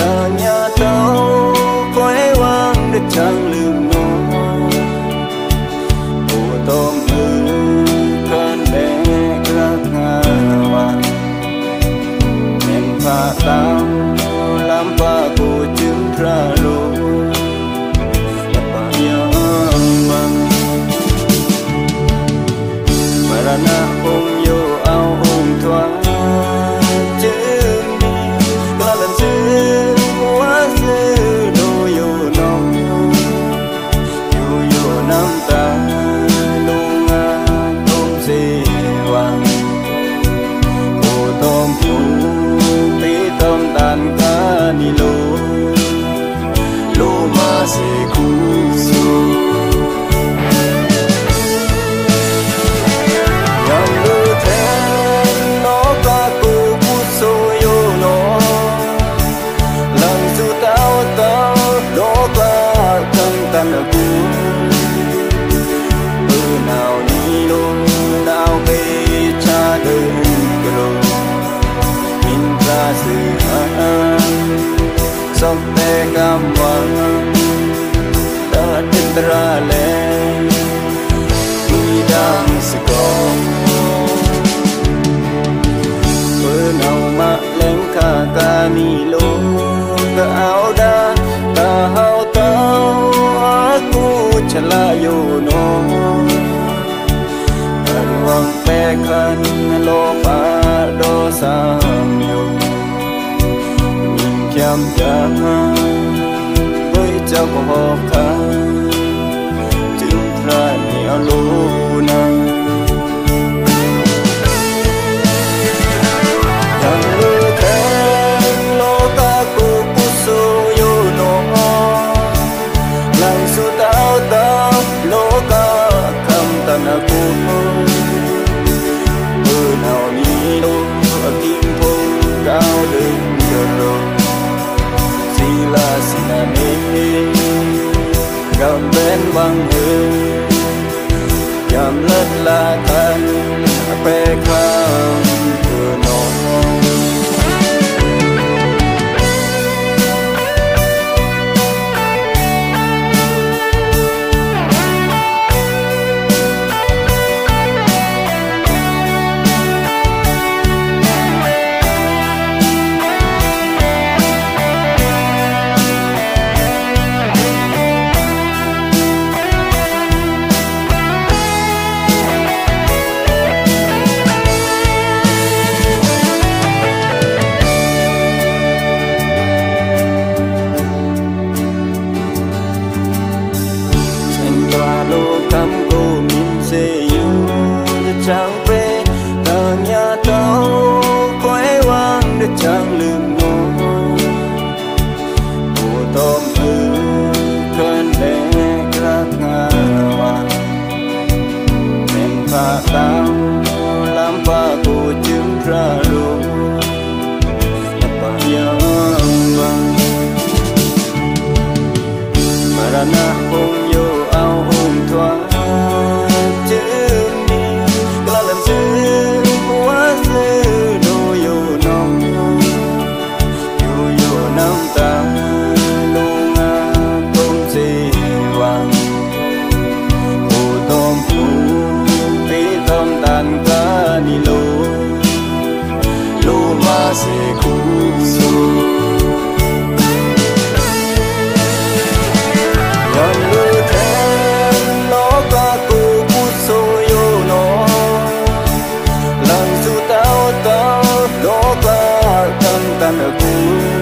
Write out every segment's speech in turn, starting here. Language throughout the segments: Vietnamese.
ta nhà tao khói vang để chẳng lường nó của tôm cơn bé gác ngà em pha tao làm pha của chứng ra lô Marana ôm yo ao ôm thoáng chừng đi có lần xưa quá xưa đôi yo nong yo năm ta luôn tôm xì vàng cô tôm phụ tí tôm tàn cá ni lô lô ma xì cú xô nào đi luôn nào về cha đơn rồi nhìn ra sự sông tê cam vàng đã tin ra lên đi đang sự con bữa nào mà lên ca ni luôn cả áo đá ta hao tao aku chala yo no Ruang pekan lopa dosa yo Nhìn chăm chăm với cháu của khá Chứng ra nhiều luna Yang lu khen lo ka ku kuso yo no Lang su tao tao lo ka kam tan aku nào đi đâu ở kim phong cao đứng rồi xì là nê gầm bên băng hương chạm lết là thân bê khám cửa nón chẳng về tờ nhà tao khói vang để chẳng lường nó của tôm cơn bé gác ngà em pha tao làm pha của chứng ra luôn apa yang vang Marana ôm yo ao ôm thoáng se kuso yang lu khen lo ka ku kuso yo no lang su tao lo ka tan tan aku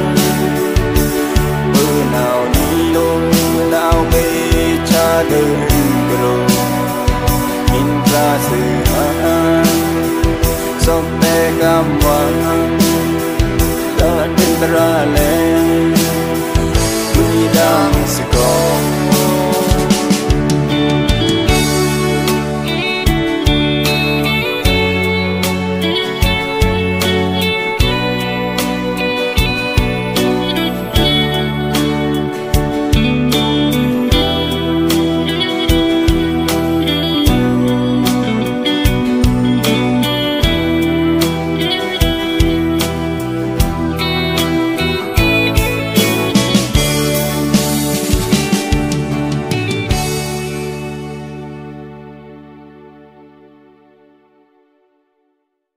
bữa nào đi luôn nào về cha đơn rồi nhìn ra sự sông tê cam vàng